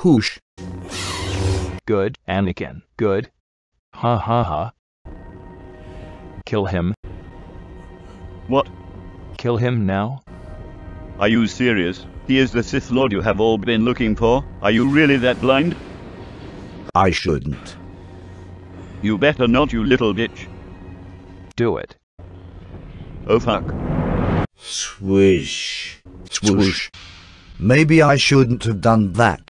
Whoosh. Good, Anakin, good. Ha ha ha. Kill him. What? Kill him now? Are you serious? He is the Sith Lord you have all been looking for. Are you really that blind? I shouldn't. You better not, you little bitch. Do it. Oh fuck. Swish. Swoosh. Maybe I shouldn't have done that.